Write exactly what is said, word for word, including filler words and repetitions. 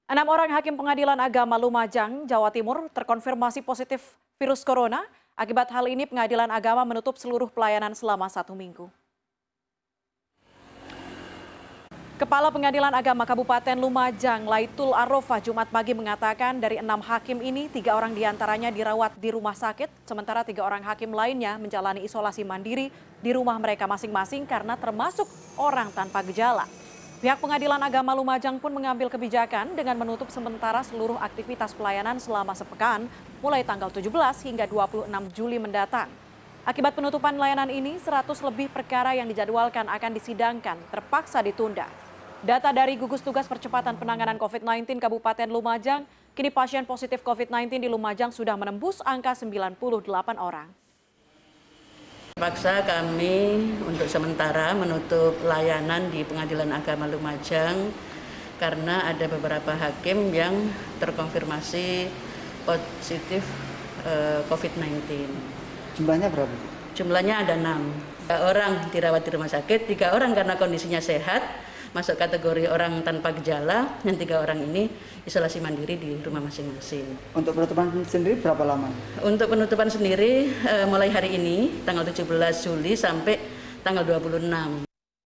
Enam orang hakim pengadilan agama Lumajang, Jawa Timur terkonfirmasi positif virus corona. Akibat hal ini pengadilan agama menutup seluruh pelayanan selama satu minggu. Kepala Pengadilan Agama Kabupaten Lumajang, Laitul Arofah, Jumat pagi mengatakan dari enam hakim ini, tiga orang diantaranya dirawat di rumah sakit, sementara tiga orang hakim lainnya menjalani isolasi mandiri di rumah mereka masing-masing karena termasuk orang tanpa gejala. Pihak Pengadilan Agama Lumajang pun mengambil kebijakan dengan menutup sementara seluruh aktivitas pelayanan selama sepekan, mulai tanggal tujuh belas hingga dua puluh enam Juli mendatang. Akibat penutupan layanan ini, seratus lebih perkara yang dijadwalkan akan disidangkan terpaksa ditunda. Data dari Gugus Tugas Percepatan Penanganan COVID sembilan belas Kabupaten Lumajang, kini pasien positif COVID sembilan belas di Lumajang sudah menembus angka sembilan puluh delapan orang. Terpaksa kami untuk sementara menutup layanan di Pengadilan Agama Lumajang karena ada beberapa hakim yang terkonfirmasi positif eh, COVID sembilan belas. Jumlahnya berapa? Jumlahnya ada enam. Tiga orang dirawat di rumah sakit, tiga orang karena kondisinya sehat, masuk kategori orang tanpa gejala, dan tiga orang ini isolasi mandiri di rumah masing-masing. Untuk penutupan sendiri berapa lama? Untuk penutupan sendiri eh, mulai hari ini, tanggal tujuh belas Juli sampai tanggal dua puluh enam.